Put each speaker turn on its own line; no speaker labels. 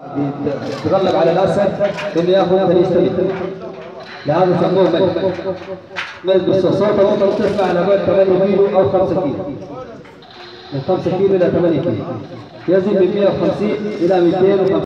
يتغلب على الاسد انه ياخذ فليستلم. لهذا سموه ملك. ملك بالصوت ممكن تسمع على بعد 8 كيلو او 5 كيلو. من 5 كيلو الى 8 كيلو. يزيد من 150 الى 250.